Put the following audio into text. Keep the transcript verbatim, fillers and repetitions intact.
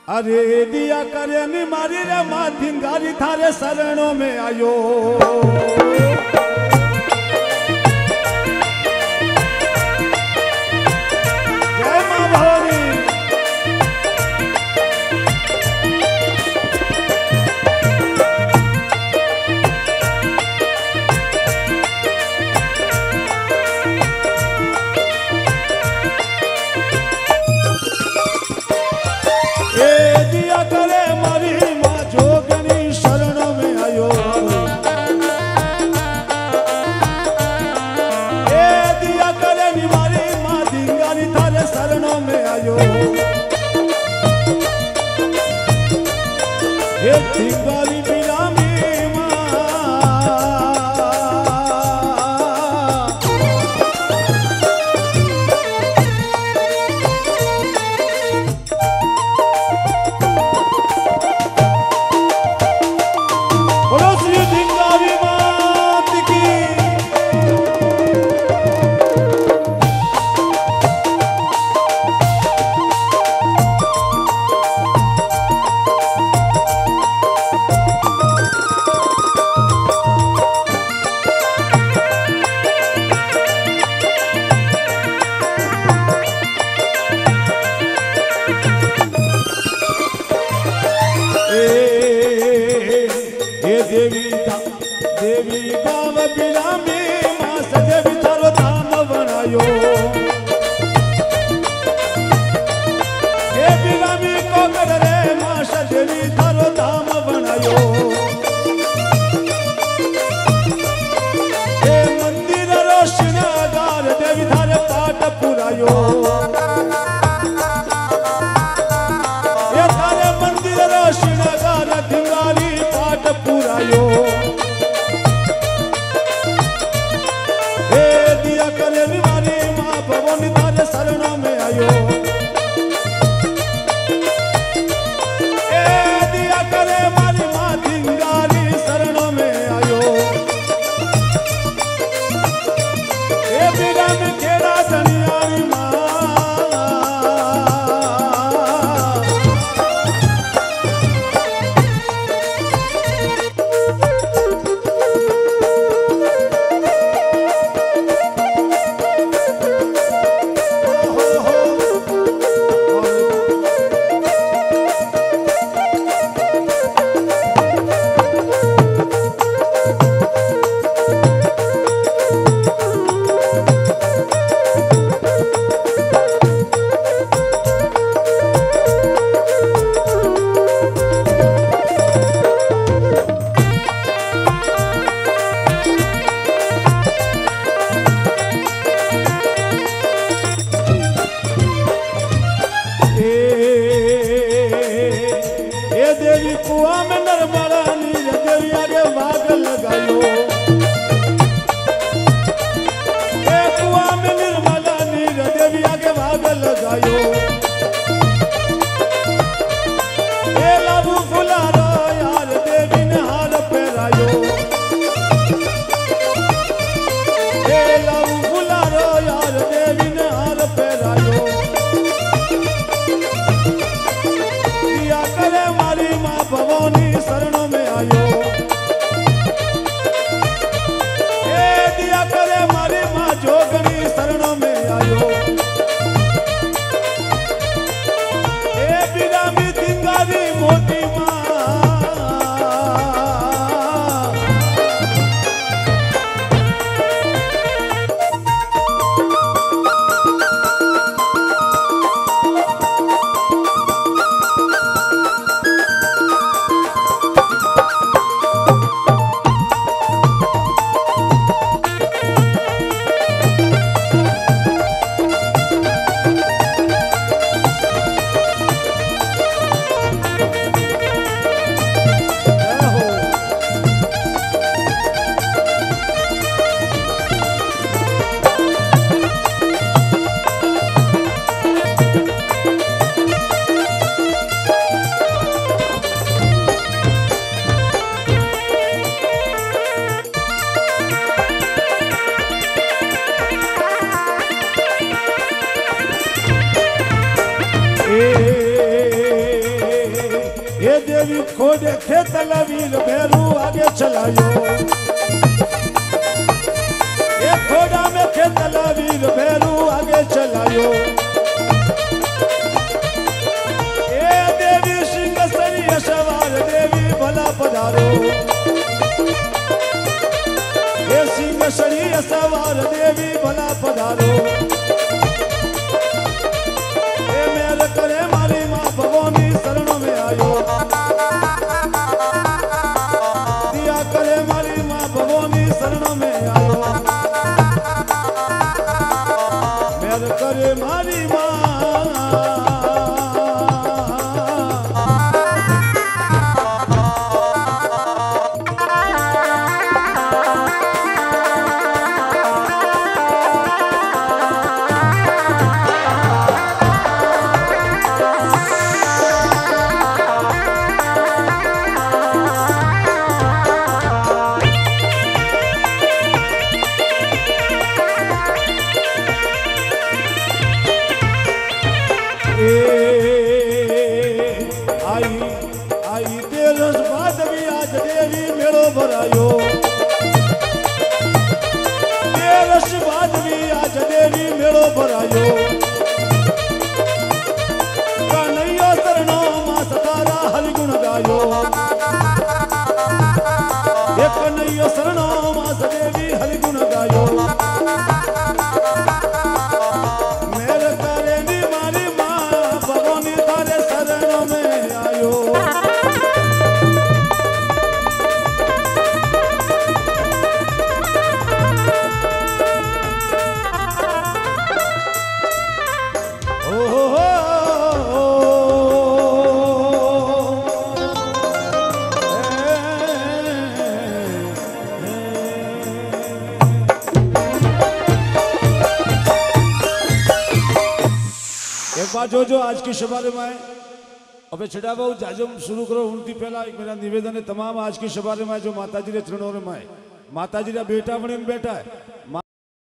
अरे दिया करे नी मारी रे माँ धिंगारी थारे शरणों में आयो। जय माँ भवानी। देवी खोजे खेत लवीर भैरू आगे चलायो ये खोड़ा में खेत लवीर भैरू आगे चलायो ये देवी सिंह सरी सवार देवी भला पधारो ये सिंह सरी सवार देवी भला पधारो ये मेल करे मारी माँ भगवानी शरणों में आयो दिया करे मारी माँ भगवानी शरणों में आयो मेल करे मारी माँ भरायो तेरस बाद भी आज देवी मेड़ो भरायो कन्हैया शरणो मां सतारा हरिगुण गायो ये कन्हैया शरणो मां सदेवी हरिगुण गायो मेरे करे नी मारी मां भगवानी तारे शरणों में आयो जो जो आज की सभा में अब छड़ा बहु जाजम शुरू करो उनती पहला एक मेरा निवेदन है तमाम आज की सभा में जो माताजी रे चरणों में माताजी रा बेटा बने बैठा है